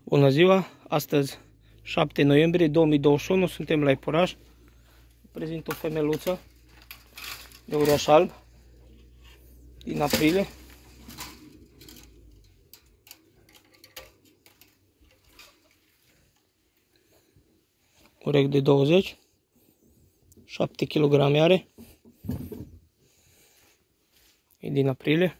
Bună ziua! Astăzi, 7 noiembrie 2021, suntem la Iepuraș. Prezint o femeluță de uriaș alb din aprilie. Urechi de 20, 7 kg are. E din aprilie.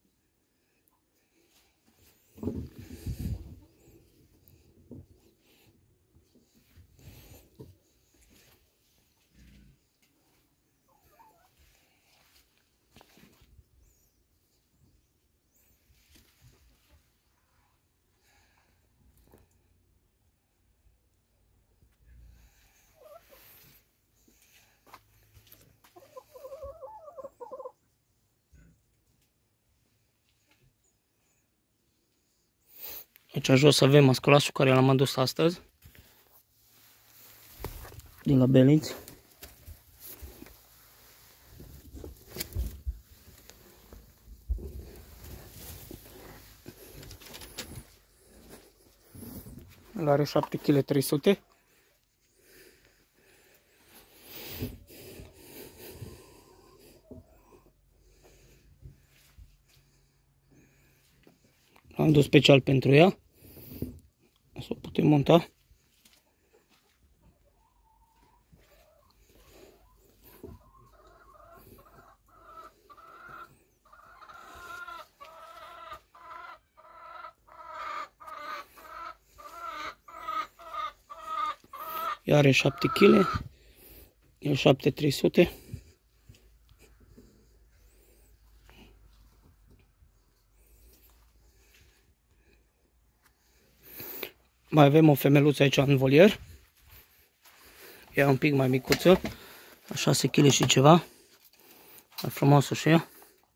Aici jos avem masculașul care l-am adus astăzi din la Belinț. El are 7,3 kg. L-am dus special pentru ea. Să o putem monta. Ea are 7 kg. E 7,300. Mai avem o femeluță aici în volier. Ea un pic mai micuță, la 6 kg și ceva. Mai frumoasă și ea.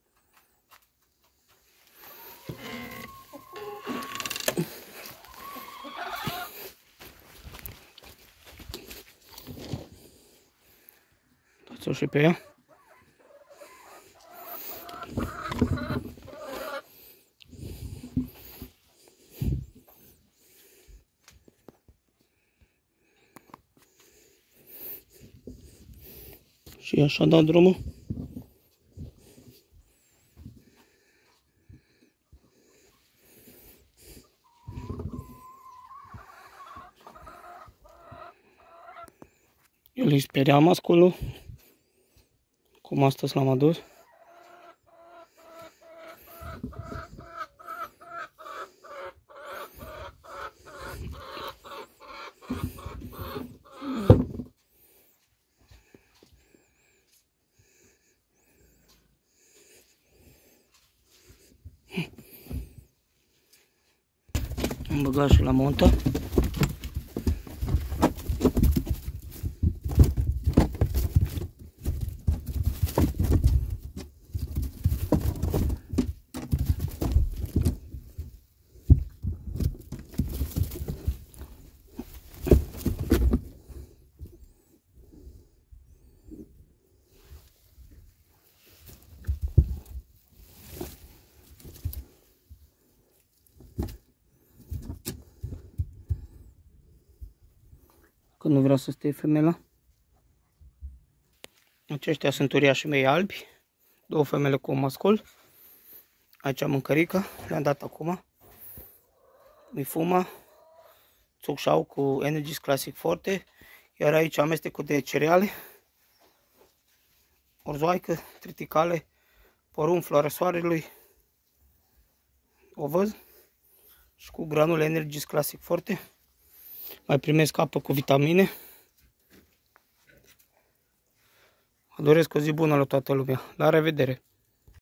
Dați-o și pe ea. Și așa dat drumul. El îi speria masculul. Cum astăzi l-am adus. Am băgat și la montă. Că nu vreau să stea femela. Aceștia sunt uriașii mei albi. Două femele cu un mascul. Aici am mâncărică. Le-am dat acum. Mi fuma. Țucșau cu Energies Classic Forte. Iar aici amestecul de cereale. Orzoaică, triticale, porumb, floarea soarelui. O văz. Și cu granule Energies Classic Forte. Mai primesc apă cu vitamine. Vă doresc o zi bună la toată lumea. La revedere!